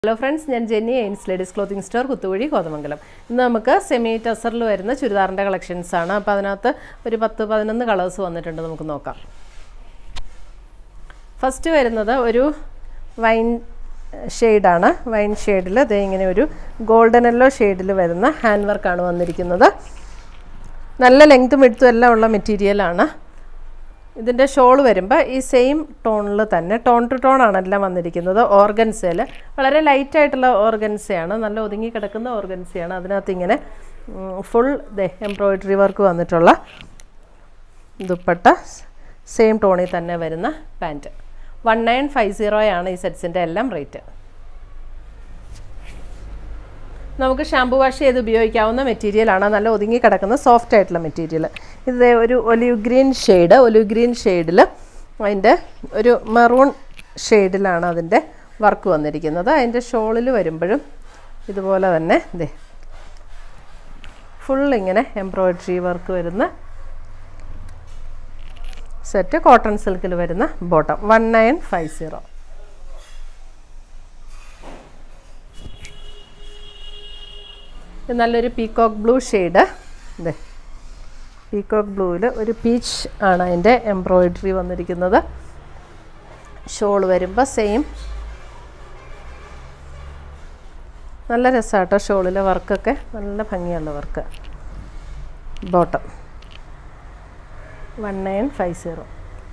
Hello friends, I am Jenny Ains Ladies Clothing Store, Kuttuvadi, Kodamangalam. Now we have semi-tussaril varuna churidar collections. Now we have 10-11 colors. First we have wine shade. Wine shade is golden yellow shade. Handwork. Nalla length material. ഇതിന്റെ shawl വരുമ്പോൾ ഈ same ടോണിൽ തന്നെ tone to tone ആണ് എല്ലാം വന്നിരിക്കുന്നത് ഓർഗൻസയിൽ വളരെ light ആയിട്ടുള്ള ഓർഗൻസയാണ് നല്ല ഒതുങ്ങി കിടക്കുന്ന ഓർഗൻസയാണ് അതിനകത്ത് ഇങ്ങനെ ഫുൾ എംബ്രോയിഡറി വർക്ക് വന്നിട്ടുള്ള ദുപ്പട്ട സെയിം ടോണിൽ തന്നെ വരുന്ന പാന്റ് 1950 ആണ് ഈ സെറ്റ്സിന്റെ എല്ലാം റേറ്റ് നമുക്ക് ഷാംപൂ വാഷ് ചെയ്ത് ഉപയോഗിക്കാവുന്ന മെറ്റീരിയൽ ആണ് നല്ല ഒതുങ്ങി കിടക്കുന്ന സോഫ്റ്റ് ആയിട്ടുള്ള മെറ്റീരിയൽ ഇത് ഒരു ഒലിവ് ഗ്രീൻ ഷെയ്ഡിൽ അതിന്റെ ഒരു മെറൂൺ ഷെയ്ഡിലാണ് അതിന്റെ വർക്ക് വന്നിരിക്കുന്നത് അതിന്റെ ഷോളിൽ വരുമ്പോഴും ഇതുപോലെ തന്നെ ദേ ഫുൾ ഇങ്ങനെ എംബ്രോയിഡറി വർക്ക് വരുന്ന സെറ്റ് കോട്ടൺ സിൽക്കിൽ വരുന്ന ബോട്ടം 1950 നല്ലൊരു പീകോക്ക് ബ്ലൂ ഷെയ്ഡ് ദേ പീകോക്ക് ബ്ലൂവിൽ ഒരു പീച്ച് ആണ് അതിന്റെ എംബ്രോയിഡറി വന്നിരിക്കുന്നത് ഷോൾ വരുമ്പോൾ സെയിം നല്ല രസാട്ടോ ഷോളിലെ വർക്ക് ഒക്കെ നല്ല ഭംഗിയുള്ള വർക്ക് ബോട്ടം 1950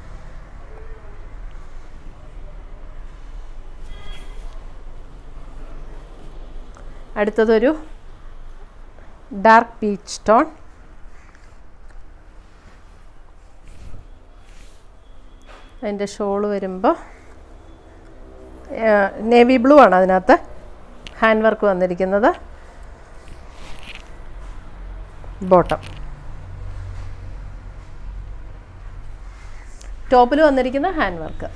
അടുത്തതൊരു dark peach tone and the shawl വരുമ്പോൾ navy blue ആണ് അതിനകത്ത് ഹാൻഡ് വർക്ക് വന്നിരിക്കുന്നത് ബോട്ടം ടോപ്പിൽ വന്നിരിക്കുന്ന ഹാൻഡ് വർക്ക്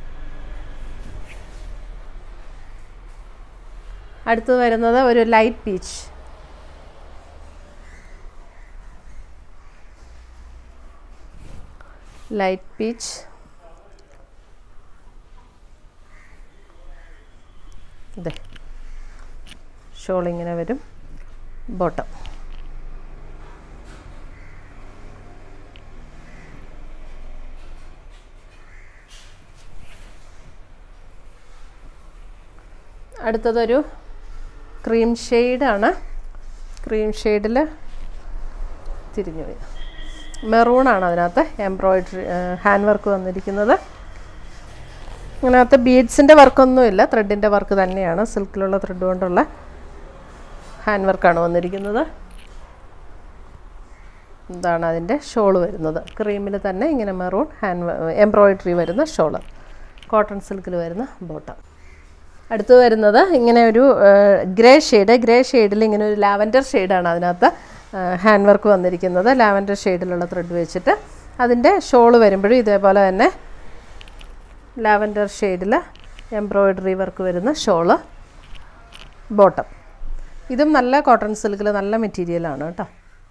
അടുത്ത് വരുന്നത് ഒരു light peach light peach the showing in a very bottom അടുത്തതൊരു ക്രീം ഷെയ്ഡ് ആണ് ക്രീം ഷെയ്ഡിൽ തിരിഞ്ഞു വരും മെറൂൺ ആണ് അതിനകത്ത് എംബ്രോയിഡറി ഹാൻഡ് വർക്ക് വന്നിരിക്കുന്നത് ഇതിനകത്ത് ബീഡ്സിന്റെ വർക്ക് ഒന്നുമില്ല ത്രെഡിന്റെ വർക്ക് തന്നെയാണ് സിൽക്കിലുള്ള ത്രെഡ് കൊണ്ടുള്ള ഹാൻഡ് വർക്ക് ആണ് വന്നിരിക്കുന്നത് ഇതാണ് അതിന്റെ ഷോൾ വരുന്നത് ക്രീമിൽ തന്നെ ഇങ്ങനെ മെറൂൺ എംബ്രോയിഡറി വരുന്ന ഷോൾ കോട്ടൺ സിൽക്കിൽ വരുന്ന ബോട്ടം അടുത്ത് വരുന്നത് ഇങ്ങനെ ഒരു ഗ്രേ ഷെയ്ഡിൽ ഇങ്ങനെ ഒരു ലാവൻഡർ ഷെയ്ഡാണ് അതിനകത്ത് ഹാൻഡ് വർക്ക് വന്നിരിക്കുന്നത് ലാവൻഡർ ഷെയ്ഡിലുള്ള ത്രെഡ് വെച്ചിട്ട് അതിന്റെ ഷോൾ വരുമ്പോഴും ഇതേപോലെ തന്നെ ലാവൻഡർ ഷെയ്ഡിൽ എംബ്രോയിഡറി വർക്ക് വരുന്ന ഷോൾ ബോട്ടം ഇതും നല്ല കോട്ടൺ സിൽക്കിൽ നല്ല മെറ്റീരിയൽ ആണ് കേട്ടോ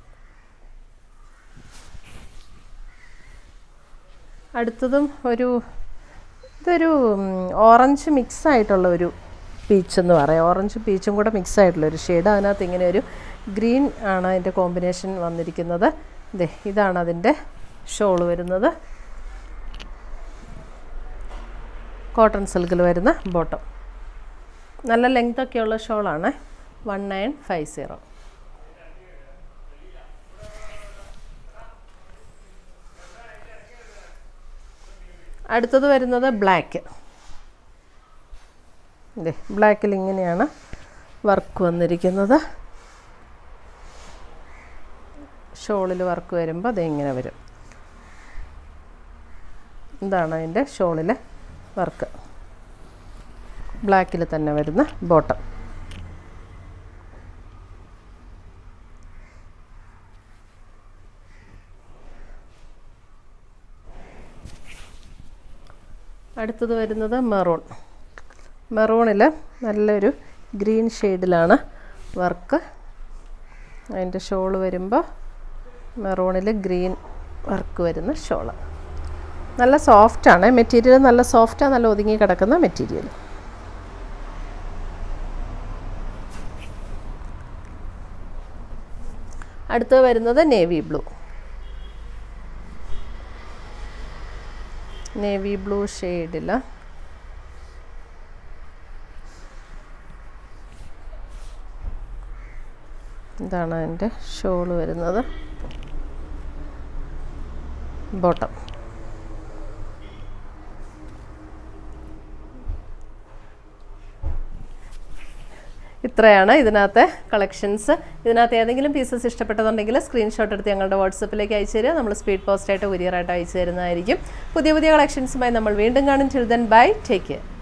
അടുത്തതും ഇതൊരു ഓറഞ്ച് മിക്സ് ആയിട്ടുള്ള ഒരു പീച്ച് എന്ന് പറയാം ഓറഞ്ച് പീച്ചും കൂടെ മിക്സ് ആയിട്ടുള്ള ഒരു ഷെയ്ഡ് അതിനകത്ത് ഇങ്ങനെ ഒരു ഗ്രീൻ ആണ് അതിന്റെ കോമ്പിനേഷൻ വന്നിരിക്കുന്നത് ദേ ഇതാണ് അതിന്റെ ഷോൾ വരുന്നത് കോട്ടൺ സിൽക്കിൽ വരുന്ന ബോട്ടം നല്ല ലെങ്ത് ഒക്കെ ഉള്ള ഷോൾ ആണ് 1950 അടുത്തത് വരുന്നത് ബ്ലാക്ക് ദേ ബ്ലാക്കിൽ ഇങ്ങനെയാണ് വർക്ക് വന്നിരിക്കുന്നത് ഷോളിൽ വർക്ക് വരുമ്പോൾ അത് ഇങ്ങനെ വരും ഇതാണ് അതിന്റെ ഷോളിലെ വർക്ക് ബ്ലാക്കിൽ തന്നെ വരുന്ന ബോട്ടം അടുത്തത് വരുന്നത് മെറൂണിൽ നല്ലൊരു ഗ്രീൻ ഷെയ്ഡിലാണ് വർക്ക് അതിന്റെ ഷോൾ വരുമ്പോൾ മെറൂണിൽ ഗ്രീൻ വർക്ക് വരുന്ന ഷോൾ നല്ല സോഫ്റ്റ് ആണ് മെറ്റീരിയൽ നല്ല സോഫ്റ്റ് ആണ് നല്ല ഒതുങ്ങി കിടക്കുന്ന മെറ്റീരിയൽ അടുത്ത് വരുന്നത് നേവി ബ്ലൂ ഷെയ്ഡിൽ ഇതാണ് അതിൻ്റെ ഷോൾ വരുന്നത്. ബോട്ടം ഇത്രയാണ് ഇതിനകത്തെ കളക്ഷൻസ്. ഇതിനകത്ത് ഏതെങ്കിലും പീസസ് ഇഷ്ടപ്പെട്ടതുണ്ടെങ്കിൽ സ്ക്രീൻഷോട്ട് എടുത്ത് ഞങ്ങളുടെ വാട്സപ്പിലേക്ക് അയച്ചു തരിക. നമ്മൾ സ്പീഡ് പോസ്റ്റായിട്ട് കൊറിയറായിട്ട് അയച്ചു തരുന്നതായിരിക്കും. പുതിയ കളക്ഷൻസുമായി നമ്മൾ വീണ്ടും കാണും. Till then bye, take care.